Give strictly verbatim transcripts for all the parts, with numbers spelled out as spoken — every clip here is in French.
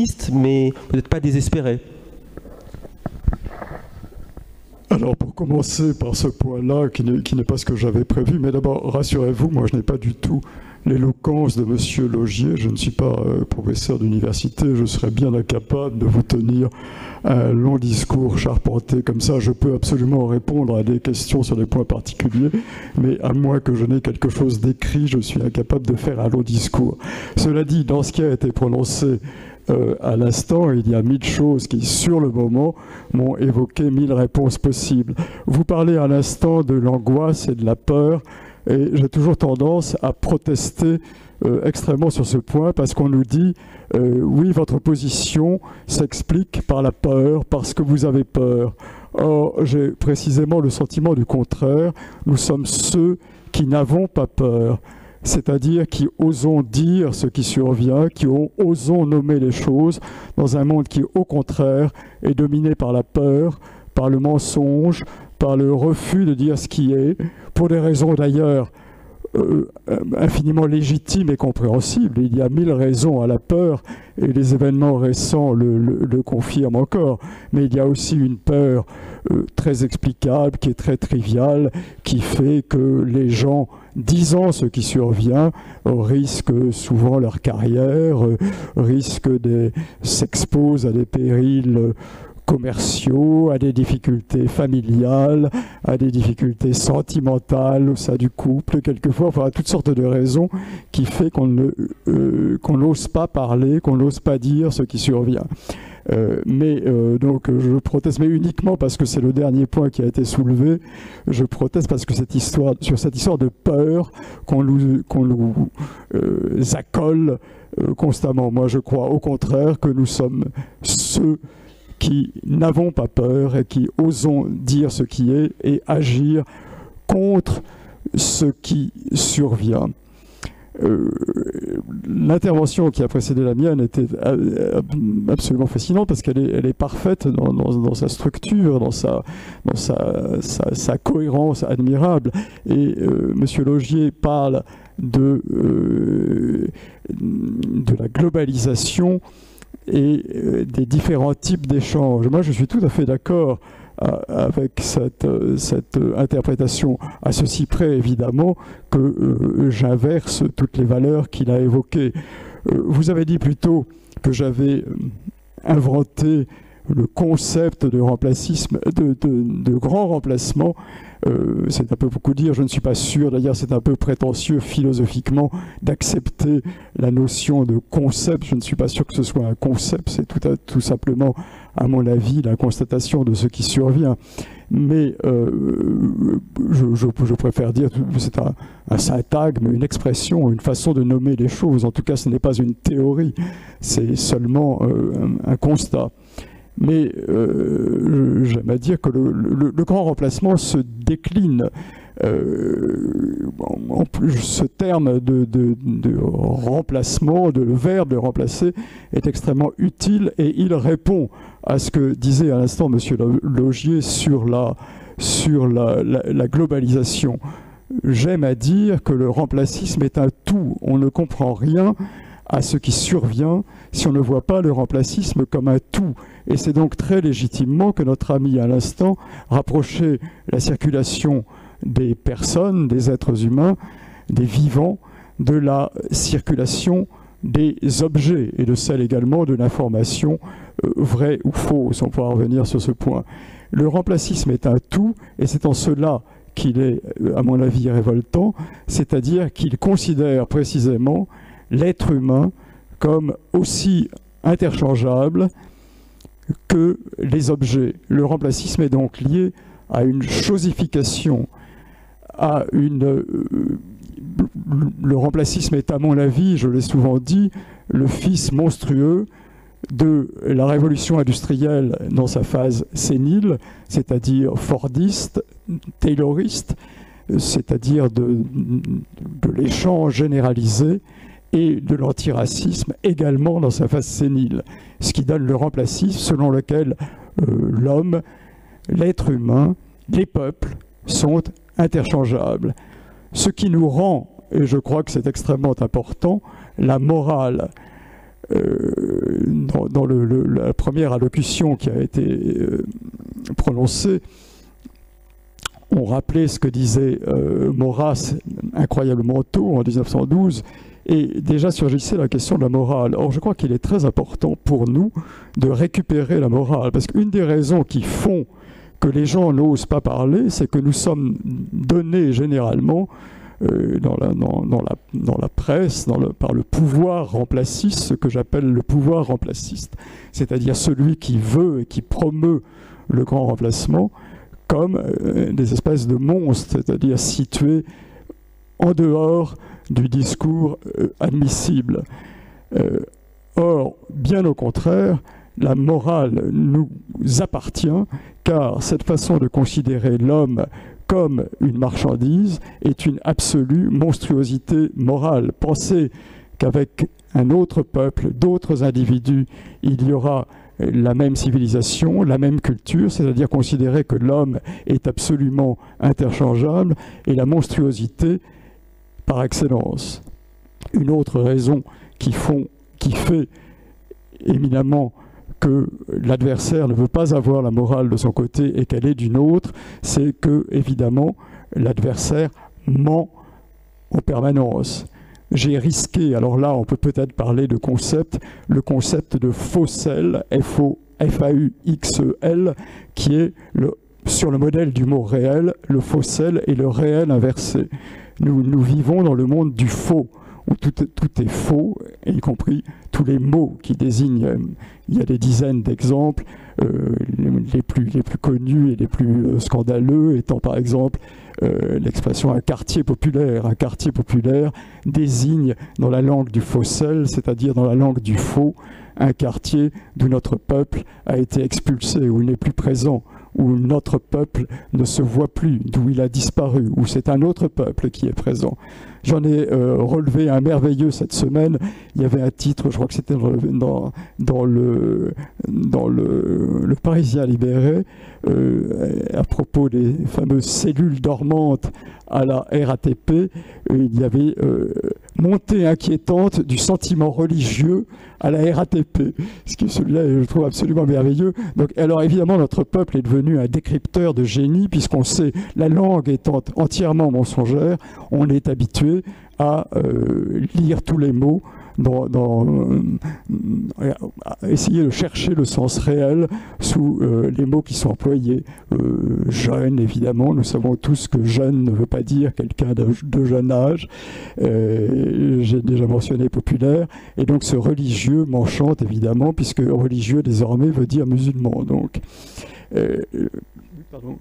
optimiste, mais peut-être pas désespéré. Alors, pour commencer par ce point-là, qui n'est pas ce que j'avais prévu, mais d'abord, rassurez-vous, moi, je n'ai pas du tout l'éloquence de Monsieur Laugier. Je ne suis pas euh, professeur d'université. Je serais bien incapable de vous tenir un long discours charpenté comme ça. Je peux absolument répondre à des questions sur des points particuliers, mais à moins que je n'ai quelque chose d'écrit, je suis incapable de faire un long discours. Cela dit, dans ce qui a été prononcé Euh, à l'instant, il y a mille choses qui, sur le moment, m'ont évoqué mille réponses possibles. Vous parlez à l'instant de l'angoisse et de la peur, et j'ai toujours tendance à protester euh, extrêmement sur ce point, parce qu'on nous dit euh, oui, votre position s'explique par la peur, parce que vous avez peur. Or, j'ai précisément le sentiment du contraire. Nous sommes ceux qui n'avons pas peur, c'est-à-dire qui osons dire ce qui survient, qui osons nommer les choses dans un monde qui, au contraire, est dominé par la peur, par le mensonge, par le refus de dire ce qui est, pour des raisons d'ailleurs euh, infiniment légitimes et compréhensibles. Il y a mille raisons à la peur, et les événements récents le, le, le confirment encore, mais il y a aussi une peur euh, très explicable, qui est très triviale, qui fait que les gens, disant ce qui survient, risquent souvent leur carrière, euh, risquent de s'exposer à des périls euh, commerciaux, à des difficultés familiales, à des difficultés sentimentales au sein du couple, quelquefois, enfin, à toutes sortes de raisons qui fait qu'on ne, euh, qu'on n'ose pas parler, qu'on n'ose pas dire ce qui survient. Euh, mais euh, donc je proteste, mais uniquement parce que c'est le dernier point qui a été soulevé. Je proteste parce que cette histoire, sur cette histoire de peur qu'on nous, qu'on nous euh, accole euh, constamment. Moi, je crois au contraire que nous sommes ceux qui n'avons pas peur et qui osons dire ce qui est et agir contre ce qui survient. Euh, L'intervention qui a précédé la mienne était absolument fascinante parce qu'elle est, elle est parfaite dans, dans, dans sa structure, dans sa, dans sa, sa, sa cohérence admirable. Et euh, Monsieur Laugier parle de, euh, de la globalisation et euh, des différents types d'échanges. Moi, je suis tout à fait d'accord avec cette, cette interprétation, à ceci près évidemment que euh, j'inverse toutes les valeurs qu'il a évoquées. Euh, vous avez dit plutôt que j'avais inventé le concept de remplacisme, de, de, de grand remplacement. Euh, c'est un peu beaucoup dire, je ne suis pas sûr, d'ailleurs c'est un peu prétentieux philosophiquement d'accepter la notion de concept. Je ne suis pas sûr que ce soit un concept, c'est tout, à, tout simplement, à mon avis, la constatation de ce qui survient. Mais euh, je, je, je préfère dire que c'est un, un syntagme, une expression, une façon de nommer les choses. En tout cas, ce n'est pas une théorie, c'est seulement euh, un, un constat. Mais euh, j'aime à dire que le, le, le grand remplacement se décline. Euh, en plus, ce terme de, de, de remplacement, de le verbe de remplacer, est extrêmement utile et il répond à ce que disait à l'instant Monsieur Laugier sur la, sur la, la, la globalisation. J'aime à dire que le remplacisme est un tout. On ne comprend rien à ce qui survient si on ne voit pas le remplacisme comme un tout. Et c'est donc très légitimement que notre ami à l'instant rapprochait la circulation des personnes, des êtres humains, des vivants, de la circulation des objets et de celle également de l'information euh, vraie ou fausse. On pourra revenir sur ce point. Le remplacisme est un tout et c'est en cela qu'il est, à mon avis, révoltant, c'est-à-dire qu'il considère précisément l'être humain comme aussi interchangeable que les objets. Le remplacisme est donc lié à une chosification, à une... Euh, le remplacisme est, à mon avis, je l'ai souvent dit, le fils monstrueux de la révolution industrielle dans sa phase sénile, c'est-à-dire fordiste, tayloriste, c'est-à-dire de, de l'échange généralisé, et de l'antiracisme également dans sa phase sénile, ce qui donne le remplacisme selon lequel euh, l'homme, l'être humain, les peuples sont interchangeables. Ce qui nous rend, et je crois que c'est extrêmement important, la morale. euh, dans, dans le, le, la première allocution qui a été euh, prononcée, on rappelait ce que disait euh, Maurras incroyablement tôt, en mille neuf cent douze, et déjà surgissait la question de la morale. Or, je crois qu'il est très important pour nous de récupérer la morale, parce qu'une des raisons qui font que les gens n'osent pas parler, c'est que nous sommes donnés généralement euh, dans, la, dans, dans, la, dans la presse, dans le, par le pouvoir remplaciste, ce que j'appelle le pouvoir remplaciste, c'est-à-dire celui qui veut et qui promeut le grand remplacement, comme euh, des espèces de monstres, c'est-à-dire situés en dehors du discours euh, admissible. Euh, or, bien au contraire, la morale nous appartient, car cette façon de considérer l'homme comme une marchandise est une absolue monstruosité morale. Pensez qu'avec un autre peuple, d'autres individus, il y aura la même civilisation, la même culture, c'est-à-dire considérer que l'homme est absolument interchangeable, et la monstruosité par excellence. Une autre raison qui, font, qui fait éminemment que l'adversaire ne veut pas avoir la morale de son côté et qu'elle est d'une autre, c'est que, évidemment, l'adversaire ment en permanence. J'ai risqué, alors là on peut peut-être parler de concept, le concept de fauxel, F A U X E L, qui est le, sur le modèle du mot réel, le fauxel et le réel inversé. Nous, nous vivons dans le monde du faux, où tout est, tout est faux, y compris tous les mots qui désignent. Il y a des dizaines d'exemples, euh, les, les, plus, les plus connus et les plus euh, scandaleux étant par exemple euh, l'expression un quartier populaire. Un quartier populaire désigne dans la langue du fauxel, c'est-à-dire dans la langue du faux, un quartier d'où notre peuple a été expulsé, où il n'est plus présent, où notre peuple ne se voit plus, d'où il a disparu, où c'est un autre peuple qui est présent. J'en ai euh, relevé un merveilleux cette semaine. Il y avait un titre, je crois que c'était dans, dans, le, dans le, le Parisien libéré, euh, à propos des fameuses cellules dormantes à la R A T P. Il y avait euh, montée inquiétante du sentiment religieux à la R A T P, ce qui celui-là je trouve absolument merveilleux. Donc, alors évidemment notre peuple est devenu un décrypteur de génie, puisqu'on sait, la langue étant entièrement mensongère, on est habitué à euh, lire tous les mots, dans, dans, euh, à essayer de chercher le sens réel sous euh, les mots qui sont employés. Euh, jeune, évidemment, nous savons tous que jeune ne veut pas dire quelqu'un de, de jeune âge. Euh, j'ai déjà mentionné populaire, et donc ce religieux m'enchante évidemment, puisque religieux désormais veut dire musulman. Donc, euh, pardon.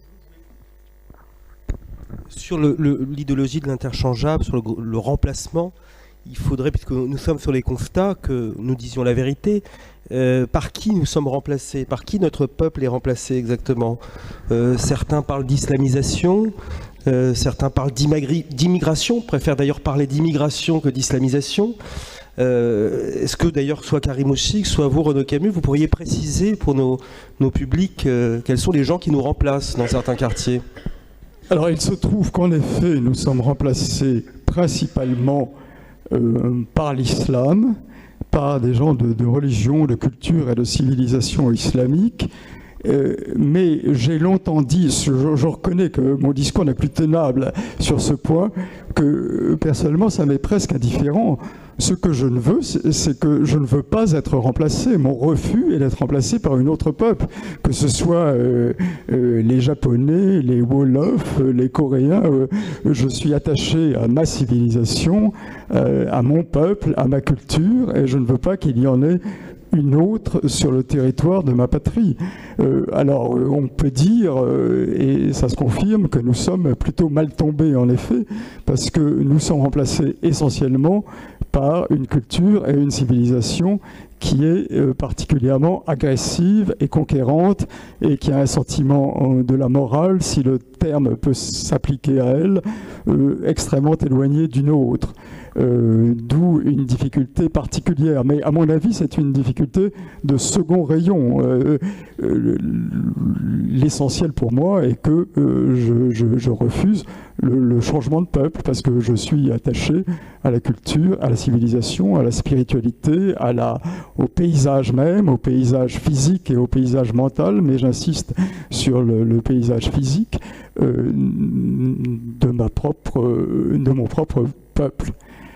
Sur l'idéologie de l'interchangeable, sur le, le remplacement, il faudrait, puisque nous sommes sur les constats, que nous disions la vérité. Euh, par qui nous sommes remplacés? Par qui notre peuple est remplacé exactement? euh, Certains parlent d'islamisation, euh, certains parlent d'immigration, préfèrent d'ailleurs parler d'immigration que d'islamisation. Euh, Est-ce que d'ailleurs, soit Karim Ouchik, soit vous, Renaud Camus, vous pourriez préciser pour nos, nos publics euh, quels sont les gens qui nous remplacent dans certains quartiers? Alors il se trouve qu'en effet, nous sommes remplacés principalement euh, par l'islam, par des gens de, de religion, de culture et de civilisation islamique. Euh, mais j'ai longtemps dit, je, je reconnais que mon discours n'est plus tenable sur ce point, que personnellement ça m'est presque indifférent. Ce que je ne veux, c'est que je ne veux pas être remplacé. Mon refus est d'être remplacé par une autre peuple, que ce soit euh, euh, les Japonais, les Wolofs, les Coréens. Euh, je suis attaché à ma civilisation, euh, à mon peuple, à ma culture, et je ne veux pas qu'il y en ait une autre sur le territoire de ma patrie. Euh, alors, on peut dire, euh, et ça se confirme, que nous sommes plutôt mal tombés, en effet, parce que nous sommes remplacés essentiellement par une culture et une civilisation qui est euh, particulièrement agressive et conquérante et qui a un sentiment euh, de la morale, si le terme peut s'appliquer à elle, euh, extrêmement éloigné d'une autre. Euh, d'où une difficulté particulière. Mais à mon avis, c'est une difficulté de second rayon. Euh, euh, L'essentiel pour moi est que euh, je, je, je refuse le, le changement de peuple parce que je suis attaché à la culture, à la civilisation, à la spiritualité, à la, au paysage même, au paysage physique et au paysage mental, mais j'insiste sur le, le paysage physique euh, de, ma propre, de mon propre peuple.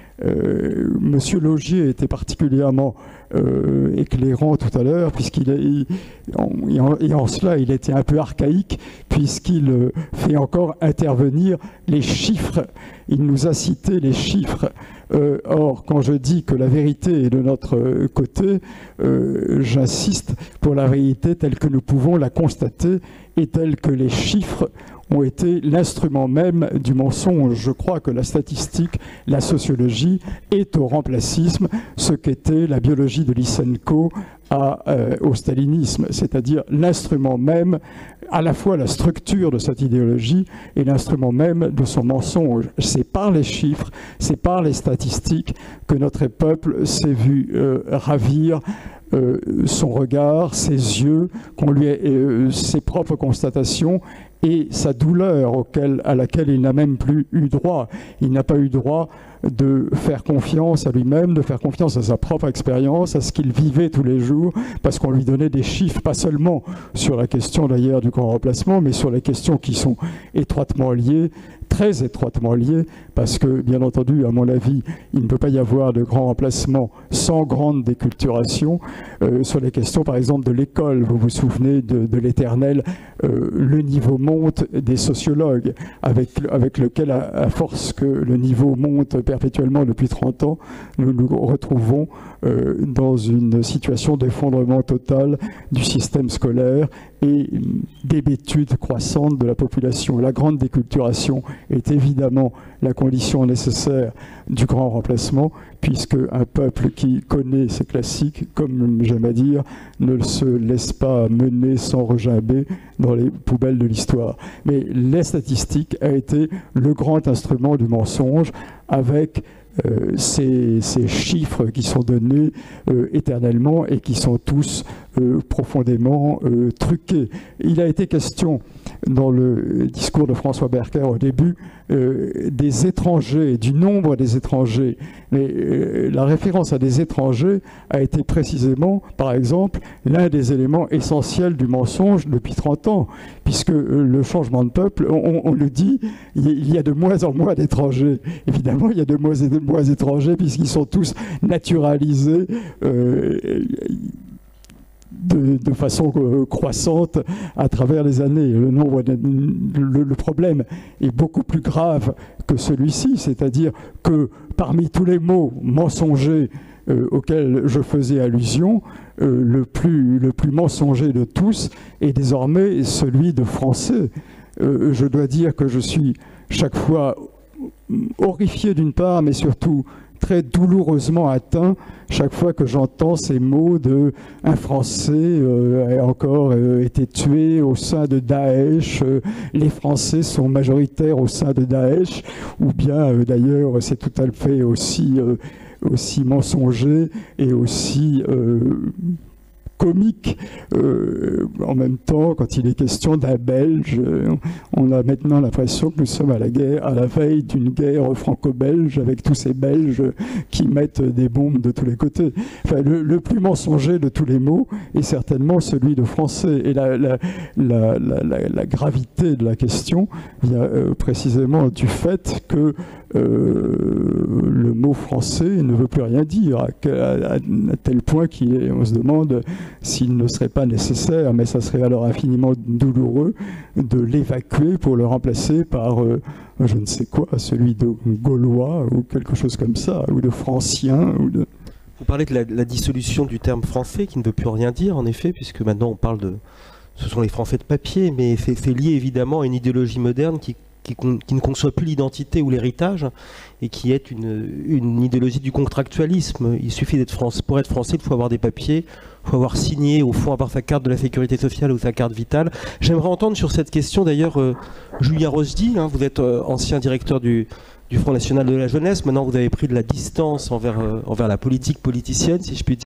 Euh, Monsieur Laugier était particulièrement euh, éclairant tout à l'heure, puisqu'il est, il, en, et, en, et en cela il était un peu archaïque, puisqu'il euh, fait encore intervenir les chiffres. Il nous a cité les chiffres. Euh, or, quand je dis que la vérité est de notre côté, euh, j'insiste pour la vérité telle que nous pouvons la constater et telle que les chiffres ont été l'instrument même du mensonge. Je crois que la statistique, la sociologie est au remplacisme ce qu'était la biologie de Lysenko à, euh, au stalinisme, c'est-à-dire l'instrument même, à la fois la structure de cette idéologie et l'instrument même de son mensonge. C'est par les chiffres, c'est par les statistiques que notre peuple s'est vu euh, ravir euh, son regard, ses yeux, qu'on lui ait, euh, ses propres constatations et sa douleur auquel, à laquelle il n'a même plus eu droit. Il n'a pas eu droit de faire confiance à lui-même, de faire confiance à sa propre expérience, à ce qu'il vivait tous les jours, parce qu'on lui donnait des chiffres, pas seulement sur la question d'ailleurs du grand remplacement, mais sur les questions qui sont étroitement liées, très étroitement liées, parce que, bien entendu, à mon avis, il ne peut pas y avoir de grand remplacement sans grande déculturation. Euh, sur les questions, par exemple, de l'école, vous vous souvenez de, de l'Éternel, euh, le niveau monte des sociologues, avec, avec lequel, à, à force que le niveau monte perpétuellement depuis trente ans, nous nous retrouvons euh, dans une situation d'effondrement total du système scolaire et d'hébétude croissante de la population. La grande déculturation est évidemment la condition nécessaire du grand remplacement, puisque un peuple qui connaît ses classiques, comme j'aime à dire, ne se laisse pas mener sans regimber dans les poubelles de l'histoire. Mais les statistiques a été le grand instrument du mensonge, avec Euh, ces, ces chiffres qui sont donnés euh, éternellement et qui sont tous euh, profondément euh, truqués. Il a été question dans le discours de François Berker au début euh, des étrangers, du nombre des étrangers. Mais euh, la référence à des étrangers a été précisément, par exemple, l'un des éléments essentiels du mensonge depuis trente ans, puisque euh, le changement de peuple, on, on le dit, il y a de moins en moins d'étrangers. Évidemment, il y a de moins en moins étrangers puisqu'ils sont tous naturalisés euh, de, de façon euh, croissante à travers les années. Le, nombre de, le, le problème est beaucoup plus grave que celui-ci, c'est-à-dire que parmi tous les mots mensongers euh, auxquels je faisais allusion, euh, le, plus, le plus mensonger de tous est désormais celui de français. Euh, je dois dire que je suis chaque fois horrifié d'une part, mais surtout très douloureusement atteint chaque fois que j'entends ces mots de un Français euh, a encore euh, été tué au sein de Daesh, euh, les Français sont majoritaires au sein de Daesh, ou bien euh, d'ailleurs c'est tout à fait aussi, euh, aussi mensonger et aussi euh, comique euh, en même temps quand il est question d'un Belge. On a maintenant l'impression que nous sommes à la guerre, à la veille d'une guerre franco-belge avec tous ces Belges qui mettent des bombes de tous les côtés. Enfin, le, le plus mensonger de tous les mots est certainement celui de français. Et la, la, la, la, la, la gravité de la question vient euh, précisément du fait que Euh, le mot français ne veut plus rien dire, à, à, à tel point qu'on se demande s'il ne serait pas nécessaire, mais ça serait alors infiniment douloureux, de l'évacuer pour le remplacer par, euh, je ne sais quoi, celui de gaulois ou quelque chose comme ça, ou de francien. Ou de... Vous parlez de la, la dissolution du terme français qui ne veut plus rien dire, en effet, puisque maintenant on parle de... Ce sont les Français de papier, mais c'est lié évidemment à une idéologie moderne qui qui, qui ne conçoit plus l'identité ou l'héritage, et qui est une, une idéologie du contractualisme. Il suffit d'être français. Pour être français, il faut avoir des papiers, il faut avoir signé, au fond, avoir sa carte de la sécurité sociale ou sa carte vitale. J'aimerais entendre sur cette question, d'ailleurs, euh, Julia Rosdi, hein, vous êtes euh, ancien directeur du, du Front National de la Jeunesse, maintenant vous avez pris de la distance envers, euh, envers la politique politicienne, si je puis dire.